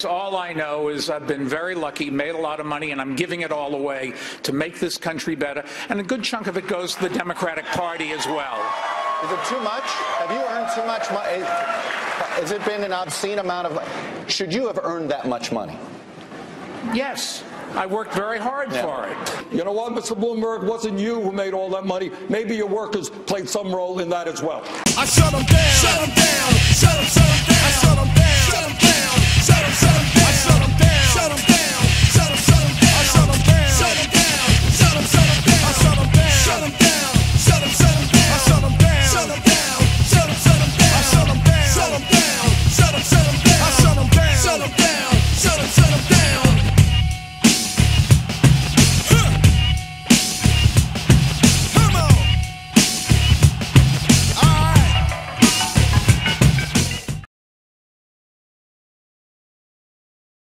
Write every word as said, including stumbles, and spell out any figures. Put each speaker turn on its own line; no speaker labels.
All I know is I've been very lucky, made a lot of money, and I'm giving it all away to make this country better. And a good chunk of it goes to the Democratic Party as well.
Is it too much? Have you earned too much money? Has it been an obscene amount of money? Should you have earned that much money?
Yes. I worked very hard yeah. for it.
You know what, Mister Bloomberg? It wasn't you who made all that money. Maybe your workers played some role in that as well.
I shut them down. Shut them down. Shut them, shut them down. I shut them down.